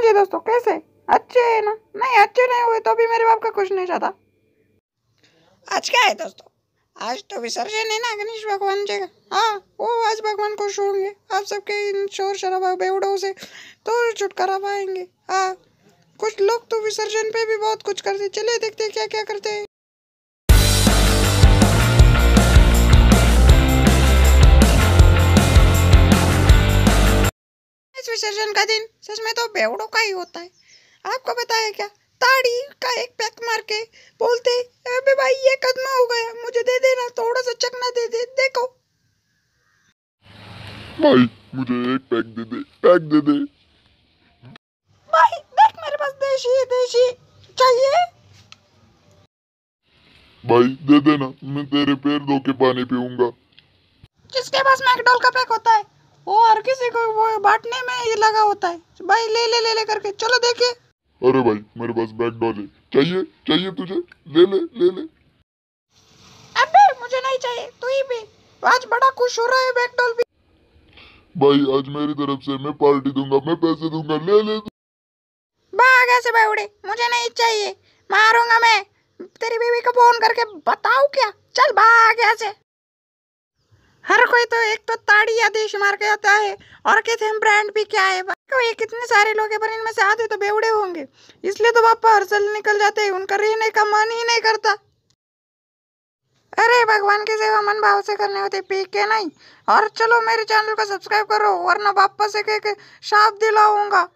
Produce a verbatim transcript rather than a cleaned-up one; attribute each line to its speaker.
Speaker 1: जी दोस्तों, कैसे? अच्छे है ना? नहीं, अच्छे नहीं हुए तो भी मेरे बाप का कुछ नहीं चाहता। आज क्या है दोस्तों? आज तो विसर्जन है ना गणेश भगवान जी का। हाँ, वो आज भगवान खुश होंगे। आप सबके इन शोर शराबा बेवड़ों से तो छुटकारा पाएंगे। हाँ, कुछ लोग तो विसर्जन पे भी बहुत कुछ करते। चलिए देखते हैं क्या क्या करते हैं। इस विसर्जन का दिन सच में तो बेवड़ों का ही होता है। आपको पता है क्या? ताड़ी का एक पैक मार के बोलते, अबे भाई ये कदमा हो गया, मुझे दे देना, थोड़ा सा चकना दे दे। देखो
Speaker 2: भाई, मुझे एक पैक दे दे, पैक दे दे।
Speaker 1: भाई देख, मेरे पास देशी देशी चाहिए।
Speaker 2: भाई दे देना, मैं तेरे पैर धो के पानी पीऊंगा।
Speaker 1: जिसके पास मैकडॉल का पैक होता है वो हर किसी को वो बांटने में ही लगा होता है। भाई ले ले ले ले करके चलो देखिए।
Speaker 2: अरे भाई, मेरे पास मैकडॉल है, चाहिए चाहिए तुझे, ले ले ले ले।
Speaker 1: अबे मुझे नहीं चाहिए, तू ही पी। आज बड़ा खुश हो रहा है मैकडॉल भी।
Speaker 2: भाई आज मेरी तरफ से मैं पार्टी दूंगा, मैं पैसे दूंगा, ले ले।
Speaker 1: भाग ऐसे बावड़े, मुझे नहीं चाहिए, मारूंगा मैं। तेरी बीवी को फोन करके बताऊं क्या? चल भाग यहाँ से। हर कोई तो एक तो ताड़ी या देश मार के आता है और कहते हैं ब्रांड भी क्या है। ये कितने सारे लोग हैं पर इनमें से आधे तो बेवड़े होंगे, इसलिए तो पापा हर साल निकल जाते हैं, उनका रहने का मन ही नहीं करता। अरे भगवान की सेवा मन भाव से करने होते, पी के नहीं। और चलो मेरे चैनल को सब्सक्राइब करो वरना पापा से कह के शाप दिलाऊंगा।